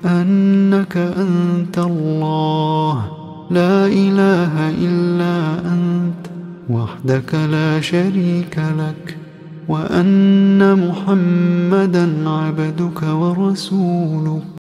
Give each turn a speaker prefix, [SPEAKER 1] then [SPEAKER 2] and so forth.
[SPEAKER 1] أنك أنت الله لا إله إلا أنت وحدك لا شريك لك، وأن محمدًا عبدك ورسولك.